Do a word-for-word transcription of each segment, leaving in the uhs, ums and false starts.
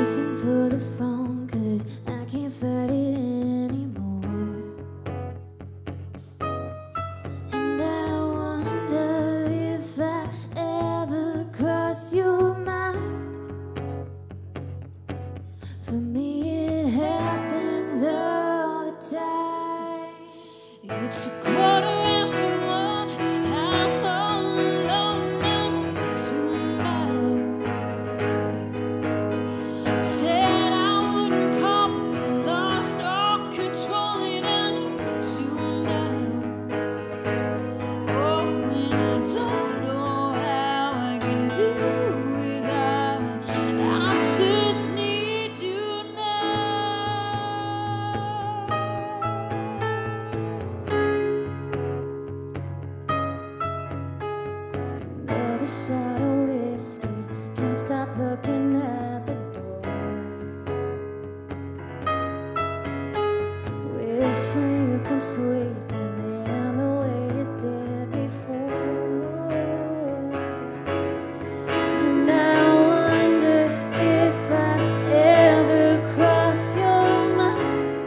reaching for the phone, 'cause I can't fight it anymore. And I wonder if I ever cross your mind. For me it happens all the time. It's a quarter after one, I'm all alone and tomorrow. Said I wouldn't call, but lost all control, and I need you now. Oh, and I don't know how I can do without. I just need you now. Another shot of whiskey, can't stop looking at the door. Wishing you come sweeping in the way you did before. And I wonder if I ever cross your mind.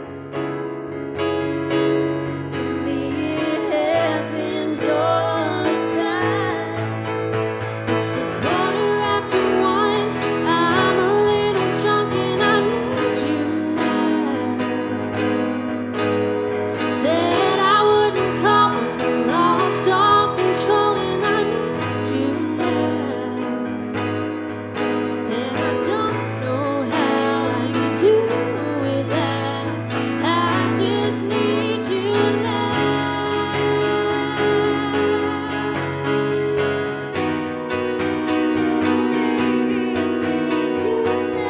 For me it happens all the time. It's a quarter after one, I'm a little drunk and I need you now. Said I wouldn't call, but lost all control, and I need you now. And I don't know how I can do without. I just need you now. Oh, baby, I need you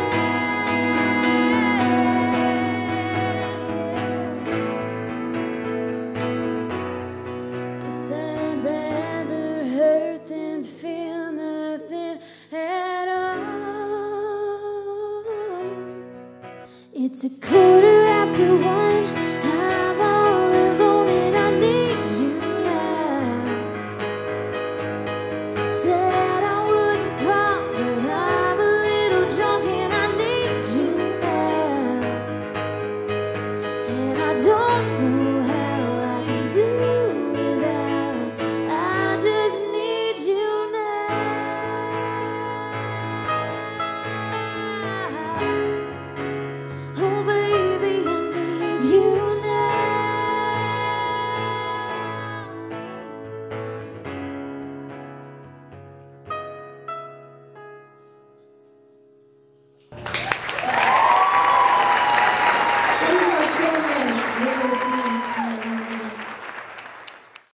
now. 'Cause I'd rather hurt than feel nothing at all. It's a quarter after one,